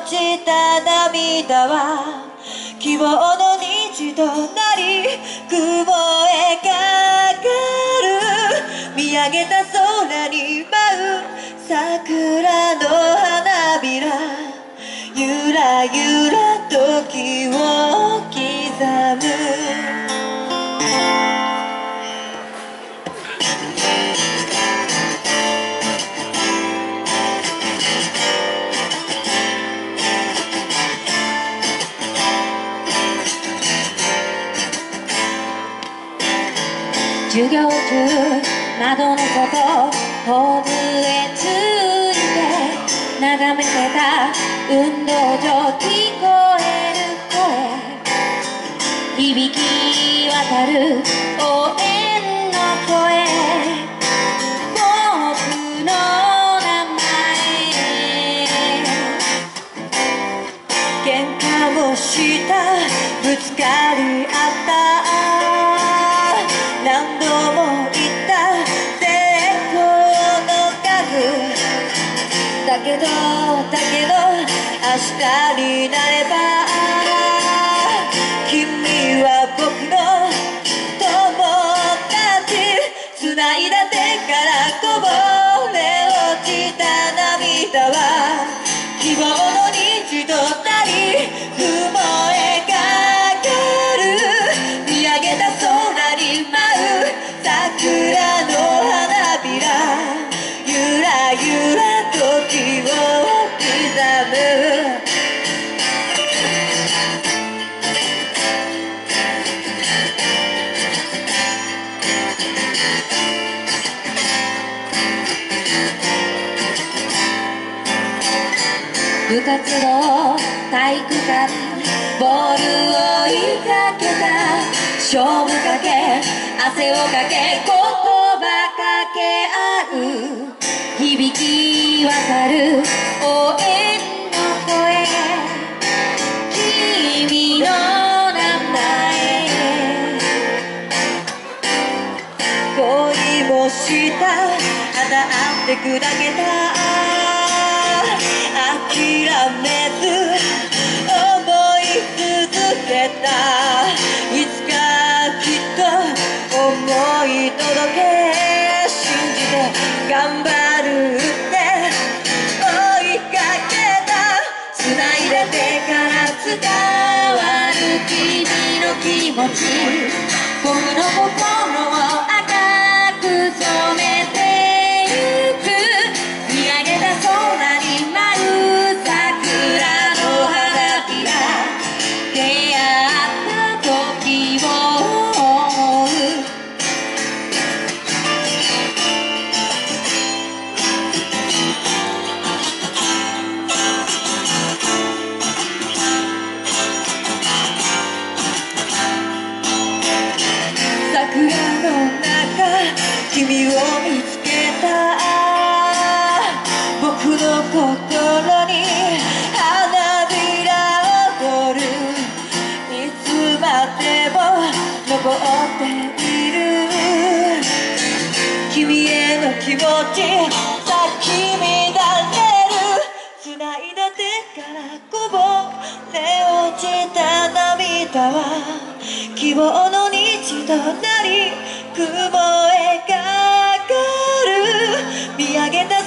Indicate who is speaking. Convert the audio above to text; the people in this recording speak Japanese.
Speaker 1: 落ちた涙は希望の虹となり雲へかかる。見上げた空に舞う桜の花びら、ゆらゆら時を刻む。授業中窓の外ホームへついて眺めてた運動場、聞こえる声、響き渡る応援の声、僕の名前、喧嘩もしたぶつかり合った、何度も言った成功の数だけど明日になれば君は僕の友達、繋いだ手からこぼれ落ちた涙は希望の虹となり雲へかかる。見上げた空に舞う桜の花びら、ゆらゆら時を刻む。部活動体育館ボールを追いかけた、勝負かけ汗をかけ言葉かけ合う、響き渡る応援の声、君の名前、恋もした穴あって砕けた、諦めず思い続けた、いつかきっと思い届け、信じて頑張るって追いかけた、繋いだ手から伝わる君の気持ち、僕の心を赤く染めてゆく。見上げた空に舞う桜の花びら、出会った時を思う。桜の中君を見つけた、僕の心に花びら踊る、いつまでも残っている君への気持ち、咲き乱れる、繋いだ手からこぼれ落ちた涙は希望の虹となり雲へかかる。見上げた